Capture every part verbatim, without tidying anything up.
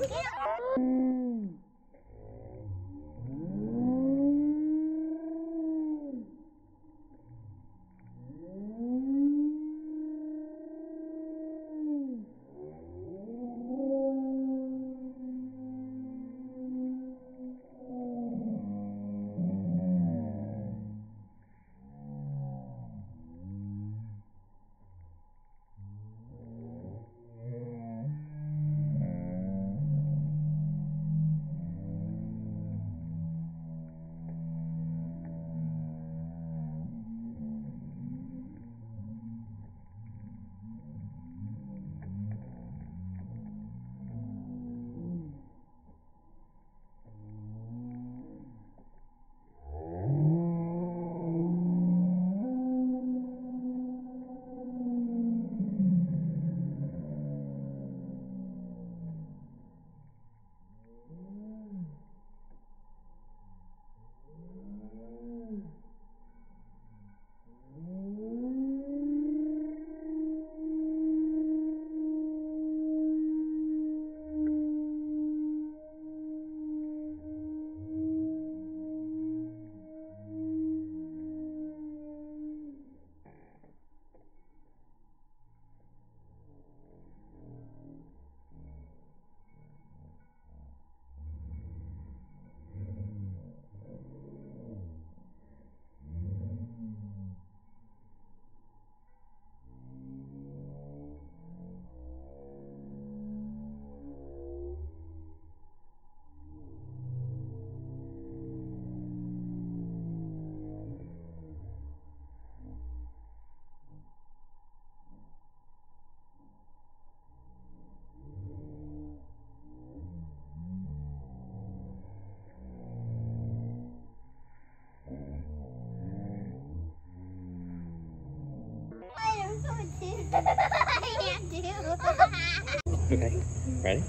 Okay, ready?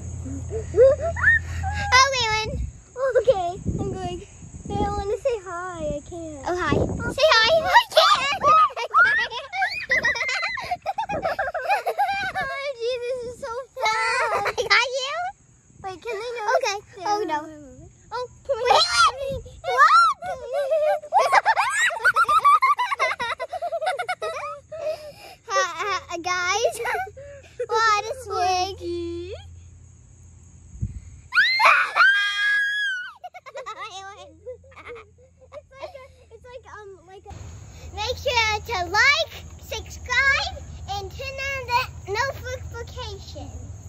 Okay, Lynn. Okay, I'm going. Hey, I want to say hi. I can't. Oh, hi. Say hi. I can't. Oh, gee, this is so fun. I got you? Wait, can they know? Okay. Oh, no. Oh, come Wait, here. wait. What? uh, uh, guys, what a swig. Gee. It's like um like a Make sure to like, subscribe, and turn on the notification.